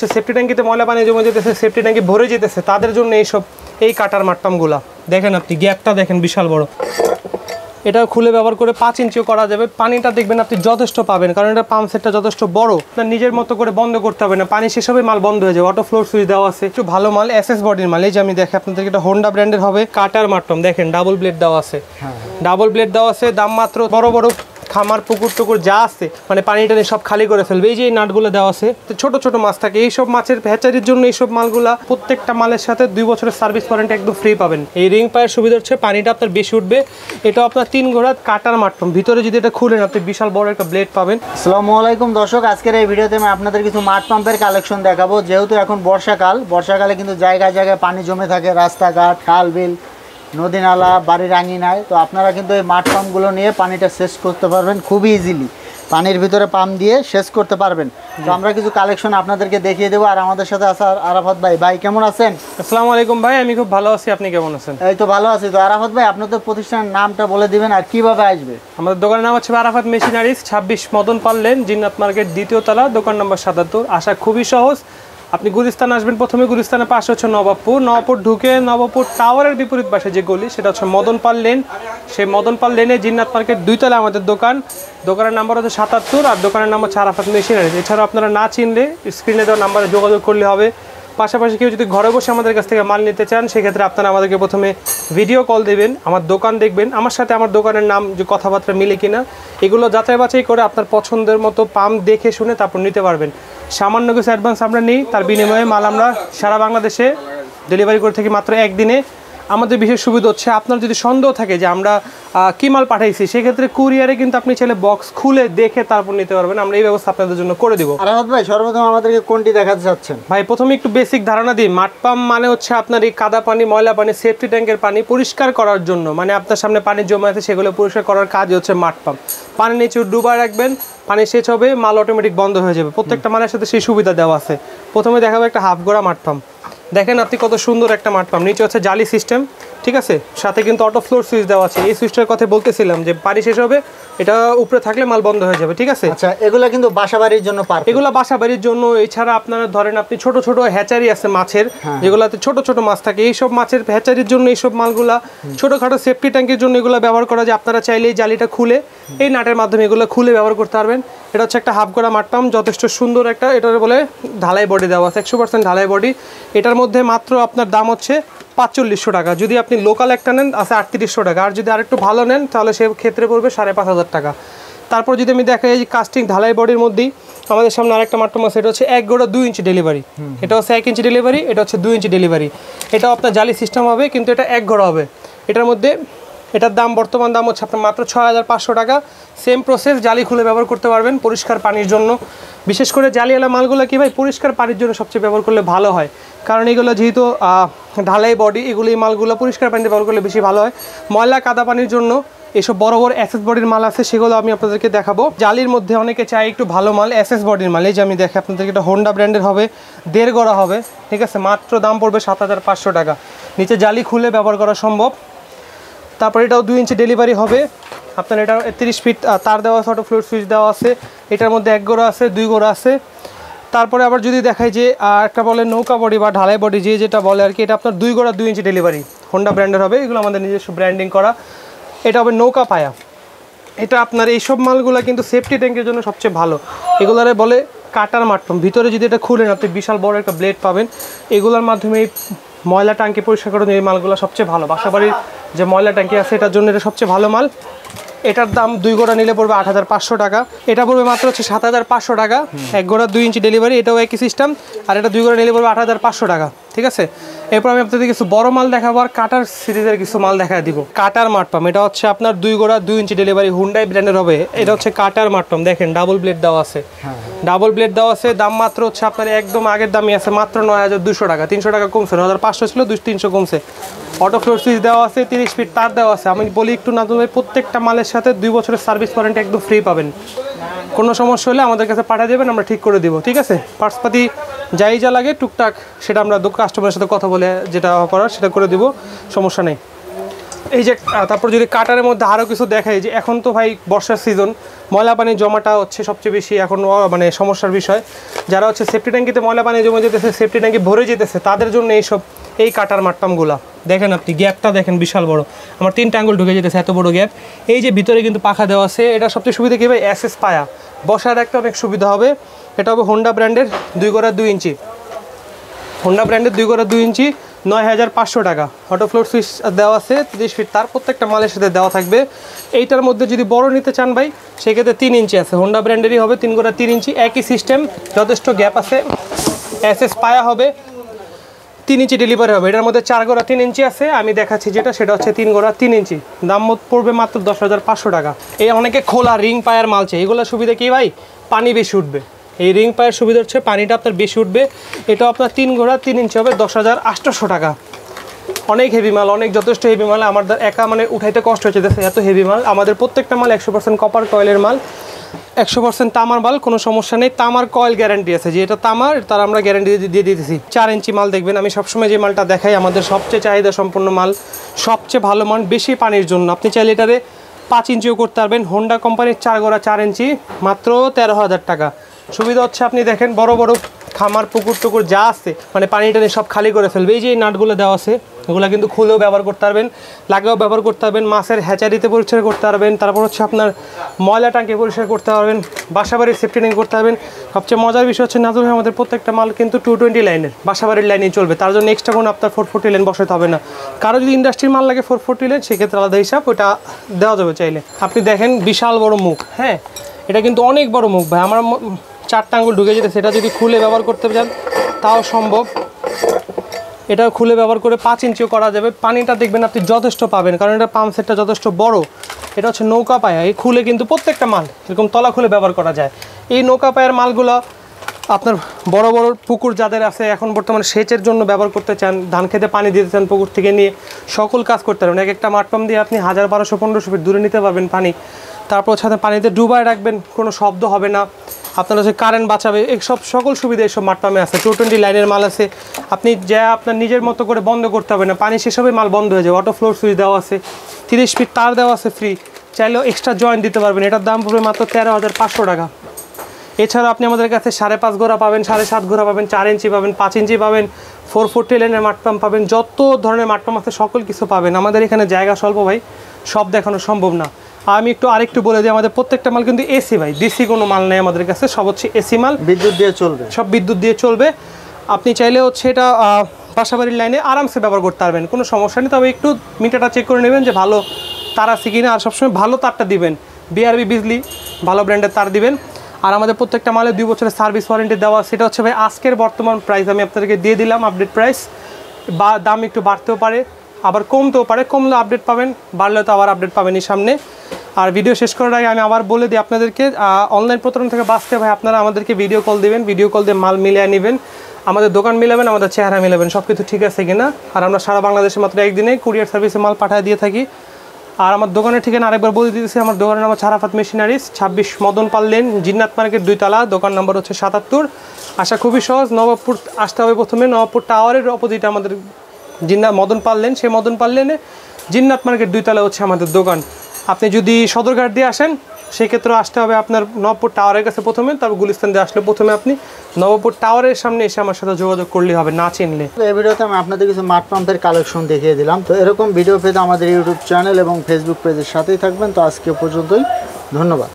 Safety ট্যাঙ্কিতে ময়লা পানি জমে যেতেছে, সেফটি ট্যাঙ্কি ভরে যেতেছে, তাদের জন্য এই কাটার মাটপামগুলা দেখেন আপনি, গ্যাপটা দেখেন বিশাল বড়। এটা খুলে ব্যবহার করে 5 ইঞ্চিও করা যাবে। পানিটা দেখবেন আপনি যথেষ্ট পাবেন, কারণ এটা পাম্প সেটটা যথেষ্ট বড়, আপনার নিজের মতো করে বন্ধ করতে হবে না, পানি শেষ হবে মাল বন্ধ হয়ে যাবে। অটো ফ্লোর সুইচ দেওয়া আছে, একটু ভালো মাল, এসএস বডির মাল। এই যে আমি দেখে আপনাদেরকে, এটা হোন্ডা ব্র্যান্ডের হবে কাটার মাটপাম, দেখেন ডাবল ব্লেড দেওয়া আছে, ডাবল ব্লেড দেওয়া আছে। দাম মাত্র, বড় বড় খামার পুকুর টুকুর যা আছে মানে পানি টানি সব খালি করে ফেলবে। এই যে এই নাটগুলো দেওয়া আছে, ছোট ছোট মাছ থাকে, এইসব মাছের হ্যাচারির জন্য এইসব মালগুলা প্রত্যেকটা মালের সাথে 2 বছরের সার্ভিস ওয়ারেন্টি একদম ফ্রি পাবেন। এই রিং পায়ের সুবিধা হচ্ছে পানিটা আপনার বেশি উঠবে। এটা আপনার 3 ঘোড়া কাটার মাটপাম, ভিতরে যদি এটা খুলেন আপনি বিশাল বড় একটা ব্লেড পাবেন। আসসালামু আলাইকুম দর্শক, আজকের এই ভিডিওতে আমি আপনাদের কিছু মাঠ পাম্পের কালেকশন দেখাবো। যেহেতু এখন বর্ষাকালে কিন্তু জায়গায় জায়গায় পানি জমে থাকে, রাস্তাঘাট, খাল বিল, নদী নালা, বাড়ির আঙিনায়। তো আপনারা কিন্তু এই মাঠ পাম্পগুলো নিয়ে পানিটা শেষ করতে পারবেন খুবই ইজিলি, পানির ভিতরে পাম্প দিয়ে শেষ করতে পারবেন। তো আমরা কিছু কালেকশন আপনাদেরকে দেখিয়ে দেবো। আর আমাদের সাথে আছে আরাফাত ভাই। ভাই কেমন আছেন? আসসালামু আলাইকুম ভাই, আমি খুব ভালো আছি, আপনি কেমন আছেন? এই তো ভালো আছি। তো আরাফাত ভাই, আপনাদের প্রতিষ্ঠানের নামটা বলে দিবেন আর কিভাবে আসবে? আমাদের দোকানের নাম হচ্ছে Arafat machineries, 26 Madan Pal lane, Jinnat market, 2য় তলা, দোকান নম্বর 77। আসা খুবই সহজ। আপনি গুলিস্তান আসবেন, প্রথমে গুলিস্তানের পাশে হচ্ছে নবাবপুর ঢুকে নবাবপুর টাওয়ারের বিপরীত পাশে যে গলি, সেটা হচ্ছে মদন পাল লেন। সেই মদন পাল লেনে জিন্নাত মার্কেট 2 তলা আমাদের দোকান। দোকানের নাম্বার হচ্ছে 77 আর দোকানের নাম হচ্ছে আরাফাত মেশিনারিজ। এছাড়াও আপনারা না চিনলে স্ক্রিনে দেওয়া নাম্বারে যোগাযোগ করলে হবে। পাশাপাশি কেউ যদি ঘরে বসে আমাদের কাছ থেকে মাল নিতে চান, সেক্ষেত্রে আপনারা আমাদেরকে প্রথমে ভিডিও কল দেবেন, আমার দোকান দেখবেন, আমার সাথে আমার দোকানের নাম যে কথাবার্তা মিলে কিনা এগুলো যাচাই বাছাই করে আপনার পছন্দের মতো পাম্প দেখে শুনে তারপর নিতে পারবেন। সামান্য কিছু অ্যাডভান্স আমরা নিই, তার বিনিময়ে মাল আমরা সারা বাংলাদেশে ডেলিভারি করে থাকি মাত্র 1 দিনে। আমাদের বিশেষ সুবিধা হচ্ছে, আপনার যদি সন্দেহ থাকে যে আমরা কী মাল পাঠাইছি, সেক্ষেত্রে কুরিয়ারে কিন্তু আপনি চাইলে বক্স খুলে দেখে তারপর নিতে পারবেন। আমরা এই ব্যবস্থা আপনাদের জন্য করে দিব। আরাফাত ভাই, সর্বপ্রথম আমাদেরকে কোনটি দেখাতে চাচ্ছেন? ভাই প্রথমে একটু বেসিক ধারণা দিই। মাঠ পাম্প মানে হচ্ছে আপনার এই কাদা পানি, ময়লা পানি, সেফটি ট্যাঙ্কের পানি পরিষ্কার করার জন্য, মানে আপনার সামনে পানি জমে আছে সেগুলো পরিষ্কার করার কাজ হচ্ছে মাঠ পাম্প। পানি নিচে ডুবায় রাখবেন, পানি সেচ হবে, মাল অটোমেটিক বন্ধ হয়ে যাবে। প্রত্যেকটা মালের সাথে সেই সুবিধা দেওয়া আছে। প্রথমে দেখাবো একটা হাফ গোড়া মাঠ পাম্প। দেখেন আপনি কত সুন্দর একটা মাঠ পাম্প, নিচে হচ্ছে জালি সিস্টেম, ঠিক আছে, সাথে কিন্তু অটো ফ্লোর সুইচ দেওয়া আছে। এই সুইচটার কথা বলতেছিলাম যে পানি শেষ হবে, এটা উপরে থাকলে মাল বন্ধ হয়ে যাবে, ঠিক আছে। আচ্ছা, এগুলো কিন্তু বাসাবাড়ির জন্য পারফেক্ট। এগুলো বাসাবাড়ির জন্য। এছাড়া আপনারা ধরেন আপনি ছোট ছোট হ্যাচারি আছে মাছের, যেগুলোতে ছোট ছোট মাছ থাকে, এইসব মাছের হ্যাচারির জন্য এইসব মালগুলা, ছোটখাটো সেফটি ট্যাঙ্কের জন্য এগুলো ব্যবহার করা যায়। আপনারা চাইলে এই জালিটা খুলে এই নাটের মাধ্যমে এগুলো খুলে ব্যবহার করতে পারবেন। এটা হচ্ছে একটা হাফ গোড়া মাঠ পাম্প, যথেষ্ট সুন্দর একটা, এটার বলে ঢালাই বডি দেওয়া আছে, 100% ঢালাই বডি। এটার মধ্যে মাত্র আপনার দাম হচ্ছে 4500 টাকা। যদি আপনি লোকাল একটা নেন আছে 3800 টাকা, আর যদি আরেকটু ভালো নেন তাহলে সে ক্ষেত্রে পড়বে 5500 টাকা। তারপর যদি আমি দেখাই, এই কাস্টিং ঢালাই বডির মধ্যেই আমাদের সামনে আরেকটা মাটপাম্প আছে, এটা হচ্ছে 1 গোড়া 2 ইঞ্চি ডেলিভারি। এটা হচ্ছে 1 ইঞ্চি ডেলিভারি, এটা হচ্ছে 2 ইঞ্চি ডেলিভারি। এটাও আপনার জালি সিস্টেম হবে, কিন্তু এটা 1 ঘোড়া হবে। এটার মধ্যে এটার দাম, বর্তমান দাম হচ্ছে আপনার মাত্র 6500 টাকা। সেম প্রসেস, জালি খুলে ব্যবহার করতে পারবেন পরিষ্কার পানির জন্য। বিশেষ করে জালিওয়ালা মালগুলো কি ভাই, পরিষ্কার পানির জন্য সবচেয়ে ব্যবহার করলে ভালো হয়, কারণ এগুলো যেহেতু ঢালাই বডি, এগুলো এই মালগুলো পরিষ্কার পানিতে ব্যবহার করলে বেশি ভালো হয়। ময়লা কাদা পানির জন্য এইসব বড় বড় এসএস বডির মাল আছে, সেগুলো আমি আপনাদেরকে দেখাবো। জালির মধ্যে অনেকে চাই একটু ভালো মাল, এসএস বডির মাল। এই যে আমি দেখে আপনাদেরকে, এটা হোন্ডা ব্র্যান্ডের হবে, 1.5 গড়া হবে, ঠিক আছে, মাত্র দাম পড়বে 7500 টাকা। নিচে জালি খুলে ব্যবহার করা সম্ভব। তারপর এটাও 2 ইঞ্চি ডেলিভারি হবে আপনার। এটা 30 ফিট তার দেওয়া আছে, অটো ফ্লোর সুইচ দেওয়া আছে। এটার মধ্যে 1 গোড়া আছে, 2 গোড়া আছে। তারপরে আবার যদি দেখায় যে একটা বলে নৌকা বডি বা ঢালাই বডি, যেটা বলে আর কি, এটা আপনার 2 গোড়া 2 ইঞ্চি ডেলিভারি, হোন্ডা ব্র্যান্ডের হবে। এগুলো আমাদের নিজস্ব ব্র্যান্ডিং করা। এটা হবে নৌকা পায়া। এটা আপনার এইসব মালগুলো কিন্তু সেফটি ট্যাঙ্কের জন্য সবচেয়ে ভালো। এগুলারে বলে কাটার মাটপাম্প। ভিতরে যদি এটা খুলেন আপনি বিশাল বড় একটা ব্লেড পাবেন। এগুলোর মাধ্যমে এই ময়লা ট্যাঙ্কি পরিষ্কার করার জন্য এই মালগুলো সবচেয়ে ভালো। বাসাবাড়ির যে ময়লা ট্যাঙ্কি আছে এটার জন্য এটা সবচেয়ে ভালো মাল। এটার দাম 2 গোড়া নিলে পড়বে 8500 টাকা। এটা পড়বে মাত্র হচ্ছে 7500 টাকা। 1 গোড়া 2 ইঞ্চি ডেলিভারি, এটাও একই সিস্টেম। আর এটা 2 গোড়া নিলে পড়বে 8500 টাকা, ঠিক আছে। এরপর আমি আপনাদের কিছু বড় মাল দেখাবো আর কাটার সিরিজের কিছু মাল দেখা দিব। কাটার মাটপাম্প, এটা হচ্ছে আপনার 2 গোড়া 2 ইঞ্চি ডেলিভারি, হুন্ডাই ব্র্যান্ডের হবে। এটা হচ্ছে কাটার মাটপাম্প, দেখেন ডাবল ব্লেড দেওয়া আছে, ডাবল ব্লেড দেওয়া আছে। দাম মাত্র হচ্ছে আপনার একদম আগের দামই আছে, মাত্র 9200 টাকা। 300 টাকা কমছে, 9500 ছিল, 300 কমছে। অটো ফ্লোর সুইচ দেওয়া আছে, 30 ফিট তার দেওয়া আছে। আমি বলি একটু না, তুমি প্রত্যেকটা মালের সাথে 2 বছরের সার্ভিস ওয়ারেন্টি একদম ফ্রি পাবেন। কোনো সমস্যা হলে আমাদের কাছে পাঠিয়ে দেবেন, আমরা ঠিক করে দিব, ঠিক আছে। পার্টসপাতি যাই যা লাগে টুকটাক সেটা আমরা কাস্টমারের সাথে কথা বলে যেটা করার সেটা করে দিব, সমস্যা নেই। এই যে তারপর যদি কাটারের মধ্যে আরও কিছু দেখাই, যে এখন তো ভাই বর্ষার সিজন, ময়লা পানি জমাটা হচ্ছে সবচেয়ে বেশি এখন মানে সমস্যার বিষয়। যারা হচ্ছে সেফটি ট্যাঙ্কিতে ময়লা পানি জমে যেতেছে, সেফটি ট্যাঙ্কি ভরে যেতেছে, তাদের জন্য এই কাটার মাটপামগুলা দেখেন আপনি, গ্যাপটা দেখেন বিশাল বড়, আমার 3টা আঙ্গুল ঢুকে যেতেছে, এত বড় গ্যাপ। এই যে ভিতরে কিন্তু পাখা দেওয়া আছে, এটা সবচেয়ে সুবিধা কী ভাই, এসএস পায়া বসার একটা অনেক সুবিধা হবে। এটা হবে হোন্ডা ব্র্যান্ডের 2x2 ইঞ্চি, হোন্ডা ব্র্যান্ডের 2x2 ইঞ্চি, 9500 টাকা। অটো ফ্লোর সুইচ দেওয়া আছে 30 ফিট, তার প্রত্যেকটা মালের সাথে দেওয়া থাকবে। এইটার মধ্যে যদি বড় নিতে চান ভাই, সেক্ষেত্রে 3 ইঞ্চি আছে, হোন্ডা ব্র্যান্ডেরই হবে 3x3 ইঞ্চি, একই সিস্টেম, যথেষ্ট গ্যাপ আছে। এসএস পায়া হবে, 3 ইঞ্চি ডেলিভারি হবে। এটার মধ্যে 4x3 ইঞ্চি আছে, আমি দেখাচ্ছি যেটা, সেটা হচ্ছে 3x3 ইঞ্চি। দাম পড়বে মাত্র 10,500 টাকা। এই অনেকে খোলা রিং পায়ার মাল চাই, এগুলোর সুবিধা কি ভাই, পানি বেশি উঠবে। এই রিং পায়ের সুবিধা হচ্ছে পানিটা আপনার বেশি উঠবে। এটা আপনার 3x3 ইঞ্চি হবে, 10,800 টাকা। অনেক হেভি মাল, অনেক যথেষ্ট হেভি মাল, আমার একা মানে উঠাইতে কষ্ট হচ্ছে, দেখে এত হেভি মাল। আমাদের প্রত্যেকটা মাল 100% কপার কয়েলের মাল, 100% তামার মাল, কোনো সমস্যা নেই। তামার কয়েল গ্যারান্টি আছে, যে এটা তামার তার আমরা গ্যারান্টি দিয়ে দিতেছি। 4 ইঞ্চি মাল দেখবেন, আমি সবসময় যে মালটা দেখাই আমাদের সবচেয়ে চাহিদা সম্পন্ন মাল, সবচেয়ে ভালো মান, বেশি পানির জন্য। আপনি চাইলে এটারে 5 ইঞ্চিও করতে পারবেন। হোন্ডা কোম্পানির 4x4 ইঞ্চি, মাত্র 13,000 টাকা। সুবিধা হচ্ছে আপনি দেখেন বড় বড় খামার, পুকুর টুকুর যা আছে, মানে পানি টানি সব খালি করে ফেলবে। এই যে নাটগুলো দেওয়া আছে, এগুলো কিন্তু খুলেও ব্যবহার করতে পারবেন, লাগেও ব্যবহার করতে পারবেন, মাছের হ্যাচারিতে পরিষ্কার করতে পারবেন, তারপর হচ্ছে আপনার ময়লা ট্যাঙ্কি পরিষ্কার করতে পারবেন, বাসাবাড়ির সেফটি ট্যাঙ্ক করতে পারবেন। সবচেয়ে মজার বিষয় হচ্ছে নাজুল ভাই আমাদের প্রত্যেকটা মাল কিন্তু 220 লাইনের, বাসাবাড়ির লাইনেই চলবে। তার জন্য এক্সট্রা কোনো আপনার 440 লাইন বসাতে হবে না। কারো যদি ইন্ডাস্ট্রির মাল লাগে 440 লাইন, সেক্ষেত্রে আলাদা হিসাব, ওটা দেওয়া যাবে চাইলে। আপনি দেখেন বিশাল বড় মুখ, হ্যাঁ এটা কিন্তু অনেক বড় মুখ ভাই, আমার 4টা আঙ্গুল ঢুকে যেতে, সেটা যদি খুলে ব্যবহার করতে চান তাও সম্ভব। এটা খুলে ব্যবহার করে 5 ইঞ্চিও করা যাবে। পানিটা দেখবেন আপনি যথেষ্ট পাবেন, কারণ এটা পাম্প সেটটা যথেষ্ট বড়। এটা হচ্ছে নৌকা পায়া, এই খুলে কিন্তু প্রত্যেকটা মাল এরকম তলা খুলে ব্যবহার করা যায়। এই নৌকা পায়ার মালগুলো আপনার বড় বড় পুকুর যাদের আছে, এখন বর্তমানে সেচের জন্য ব্যবহার করতে চান, ধান খেতে পানি দিতে চান, পুকুর থেকে নিয়ে সকল কাজ করতে পারবেন। একটা মাটপাম্প দিয়ে আপনি 1000, 1200, 1500 ফিট দূরে নিতে পারবেন পানি। তারপর সাথে পানিতে ডুবায় রাখবেন, কোনো শব্দ হবে না, আপনার হচ্ছে কারেন্ট বাঁচাবে, এইসব সকল সুবিধা এইসব মাটপাম্পে আছে। 220 লাইনের মাল আছে, আপনি যা আপনার নিজের মতো করে বন্ধ করতে হবে না, পানি শেষ হবে মাল বন্ধ হয়ে যাবে। অটো ফ্লোর সুইচ দেওয়া আছে, 30 ফিট তার দেওয়া আছে ফ্রি, চাইলেও এক্সট্রা জয়েন্ট দিতে পারবেন। এটার দাম পড়বে মাত্র 13,500 টাকা। এছাড়া আপনি আমাদের কাছে 5.5 ঘোড়া পাবেন, 7.5 ঘোড়া পাবেন, 4 ইঞ্চি পাবেন, 5 ইঞ্চি পাবেন, 440 লাইনের মাটপাম্প পাবেন, যত ধরনের মাটপাম্প আছে সকল কিছু পাবেন। আমাদের এখানে জায়গা স্বল্প ভাই, সব দেখানো সম্ভব না। আমি আরেকটু বলে দিই, আমাদের প্রত্যেকটা মাল কিন্তু এসি ভাই, ডিসি কোনো মাল নেই আমাদের কাছে, সব হচ্ছে এসি মাল, বিদ্যুৎ দিয়ে চলবে, সব বিদ্যুৎ দিয়ে চলবে। আপনি চাইলে হচ্ছে এটা বাসাবাড়ির লাইনে আরামসে ব্যবহার করতে পারবেন, কোনো সমস্যা নেই। তবে একটু মিটারটা চেক করে নেবেন যে ভালো তার আছে কিনা, আর সবসময় ভালো তারটা দিবেন, বিআরবি বিজলি ভালো ব্র্যান্ডের তার দিবেন। আর আমাদের প্রত্যেকটা মালে 2 বছরের সার্ভিস ওয়ারেন্টি দেওয়া, সেটা হচ্ছে ভাই আজকের বর্তমান প্রাইস আমি আপনাদেরকে দিয়ে দিলাম, আপডেট প্রাইস। বা দাম একটু বাড়তেও পারে, আবার কমতেও পারে, কমলে আপডেট পাবেন, বাড়লে তো আবার আপডেট পাবেনই সামনে। আর ভিডিও শেষ করার আগে আমি আবার বলে দিই আপনাদেরকে, অনলাইন প্রতারণা থেকে বাঁচতে ভাই আপনারা আমাদেরকে ভিডিও কল দেবেন, ভিডিও কল দিয়ে মাল মিলিয়ে নেবেন, আমাদের দোকান মিলাবেন, আমাদের চেহারা মিলাবেন, সব কিছু ঠিক আছে কিনা। আর আমরা সারা বাংলাদেশে মাত্র একদিনে কুরিয়ার সার্ভিসে মাল পাঠিয়ে দিয়ে থাকি। আর আমার দোকানের ঠিকানা আরেকবার বলে দিতেছি, আমার দোকানের নাম Arafat machineries, 26 Madan Pal lane, Jinnat market 2 তলা, দোকান নম্বর হচ্ছে 77। আসা খুবই সহজ, নবাবপুর আসতে হবে প্রথমে, নবাবপুর টাওয়ারের অপোজিটে আমাদের মদন পাল লেন, সেই মদন পাল লেনে জিন্নাত মার্কেট 2 তলা হচ্ছে আমাদের দোকান। আপনি যদি সদরঘাট দিয়ে আসেন সেক্ষেত্রে আসতে হবে আপনার নবাবপুর টাওয়ারের কাছে প্রথমে, তারপর গুলিস্তান দিয়ে আসলে প্রথমে আপনি নবাবপুর টাওয়ারের সামনে এসে আমার সাথে যোগাযোগ করলেই হবে, না চিনলে। এই ভিডিওতে আমি আপনাদের কিছু মাঠ পাম্পের কালেকশন দেখিয়ে দিলাম। তো এরকম ভিডিও পেতে আমাদের ইউটিউব চ্যানেল এবং ফেসবুক পেজের সাথেই থাকবেন। তো আজকে পর্যন্তই, ধন্যবাদ।